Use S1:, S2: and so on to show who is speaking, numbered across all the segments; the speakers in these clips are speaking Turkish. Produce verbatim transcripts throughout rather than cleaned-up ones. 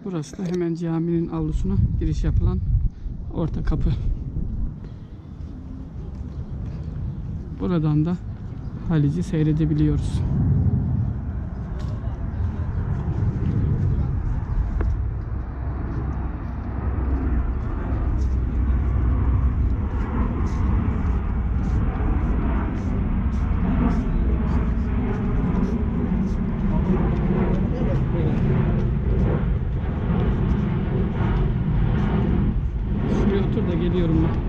S1: Burası da hemen caminin avlusuna giriş yapılan orta kapı. Buradan da Halic'i seyredebiliyoruz. Şuraya otur da geliyorum ben.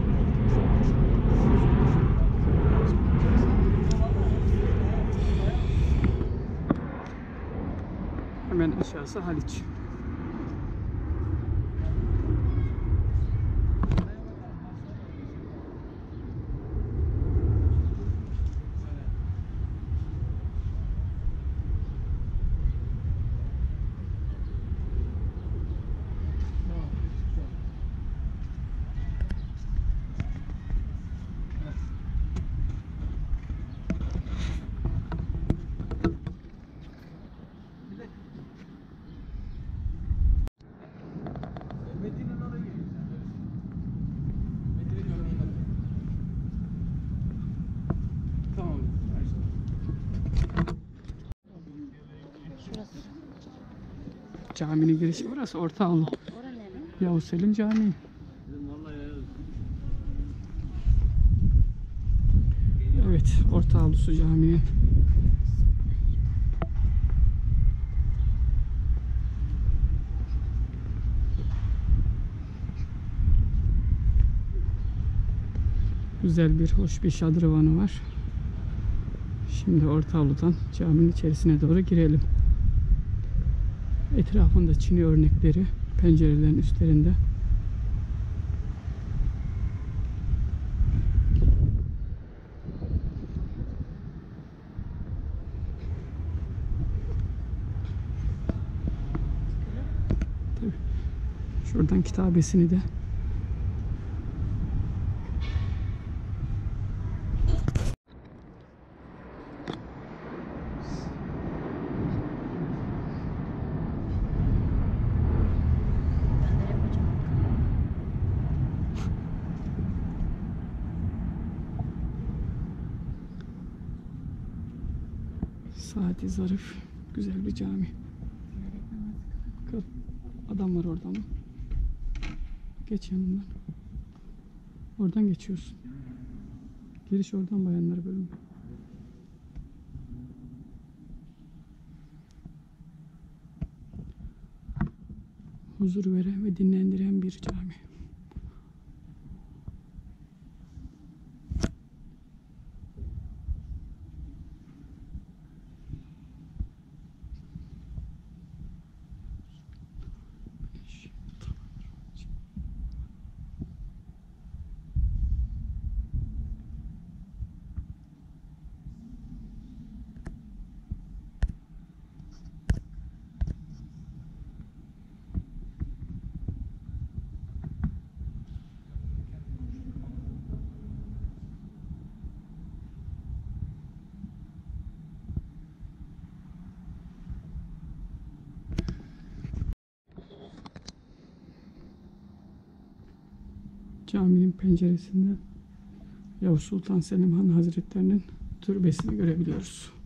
S1: Hemen aşağısı Haliç. Caminin girişi burası, orta avlu. Yavuz Selim Camii. Evet, orta avlusu caminin. Güzel bir, hoş bir şadırvanı var. Şimdi orta avludan caminin içerisine doğru girelim. Etrafında çini örnekleri pencerelerin üstlerinde. Tabii. Şuradan kitabesini de Saati Zarif. Güzel bir cami. Adam var orada mı? Geç yanından. Oradan geçiyorsun. Giriş oradan, bayanlar bölümü. Huzur veren ve dinlendiren bir cami. Caminin penceresinde Yavuz Sultan Selim Han Hazretlerinin türbesini görebiliyoruz.